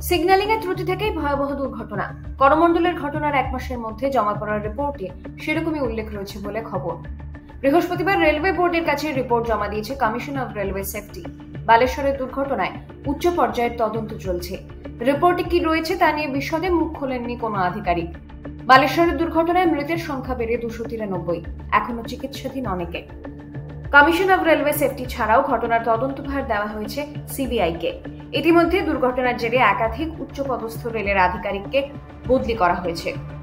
Signalling এর ত্রুটি থেকেই ভয়াবহ দুর্ঘটনা। করমণ্ডলের ঘটনার 1 মাসের মধ্যে জমা পড়ার রিপোর্টে সেরকমই উল্লেখ রয়েছে বলে খবর। বৃহস্পতিবার রেলওয়ে বোর্ডের কাছে রিপোর্ট জমা দিয়েছে কমিশন অফ রেলওয়ে সেফটি। বালেশ্বরের দুর্ঘটনায় উচ্চ পর্যায়ের তদন্ত চলছে। রিপোর্টে কি রয়েছে তা নিয়ে বিশদে মুখ খোলেননি কোনো আধিকারিক। বালেশ্বরের দুর্ঘটনায় মৃতের সংখ্যা বেড়ে 293, এখনো চিকিৎসাধীন অনেকে। কমিশন অফ রেলওয়ে সেফটি ছাড়াও ঘটনার তদন্তভার দেওয়া হয়েছে সিবিআইকে। ইতিমধ্যে দুর্ঘটনার জেরে একাধিক উচ্চপদস্থ রেলের আধিকারিককে বদলি করা হয়েছে।